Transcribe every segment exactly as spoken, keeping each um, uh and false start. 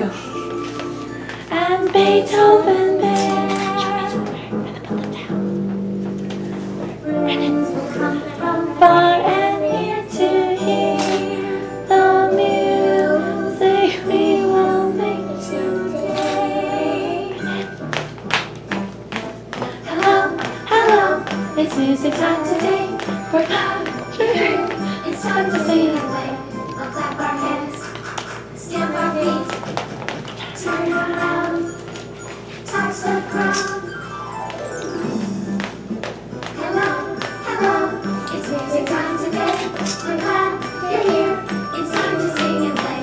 And Beethoven there. Friends will come from far and near to hear the music we will make today. Hello, hello, it's music time today. We're glad you're here. It's time to sing and play. We'll clap our hands, stamp our feet, turn around, touch the ground. Hello, hello, it's music time today. We're glad you're here. It's time to sing and play.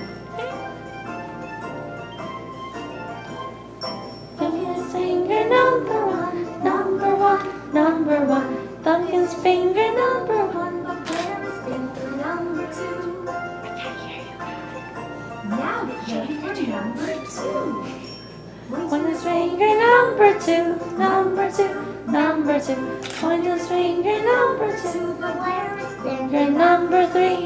Pumpkin's finger number one, number one, number one. Pumpkin's finger number one, but where is finger number two? I can't hear you guys. Now get ready for number two. Point his finger number two, number two, number two. Point his finger number two, but where is finger number three?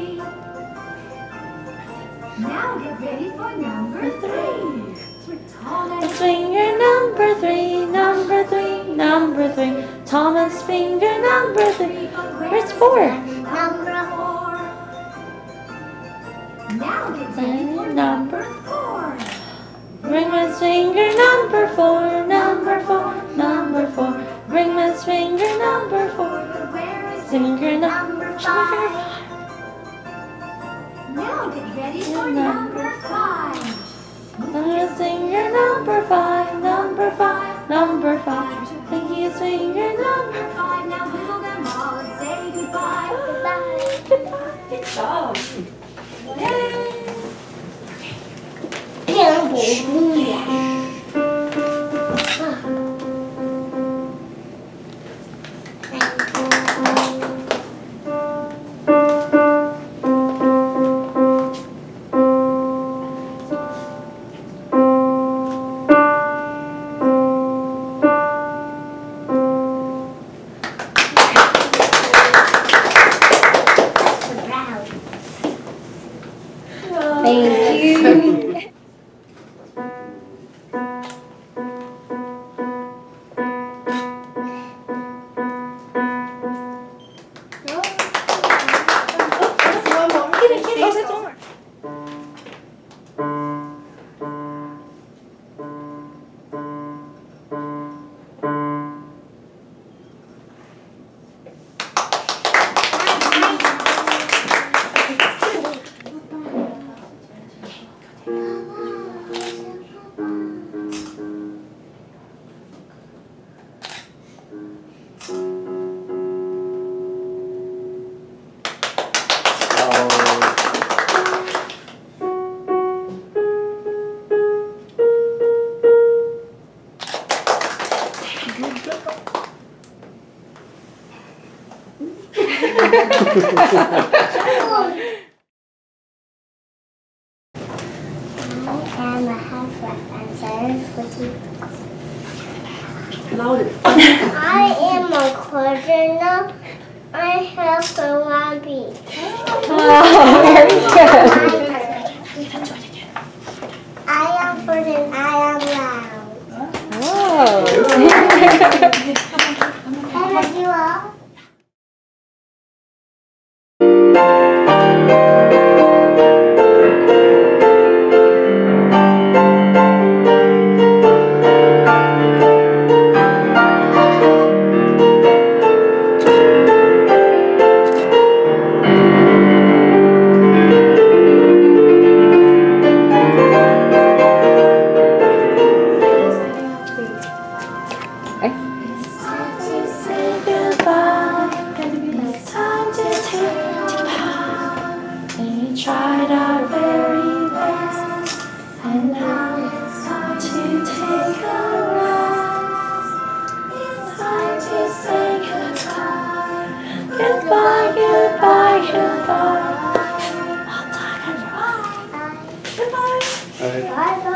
Now get ready for number three. Thomas' finger number three, number three, number three. Thomas' finger number three. Where's four? Number four. Now get ready for number four. Ringman's finger number four, number four, number four. Ringman's finger number four. Where is finger number five? Now get ready for number five. Ringman's finger number five, number five, number five. Pinky's finger number five. Now wiggle them all and say goodbye. Goodbye, goodbye. Good job. Yay! Thank you. I am a cardinal. I have a rabbit. Oh, very good. I am first and I am loud. Oh. Can I do all? Tried our very best, and now it's time to take a rest. It's time to say goodbye, goodbye, goodbye, goodbye. All done, goodbye. Goodbye. Bye.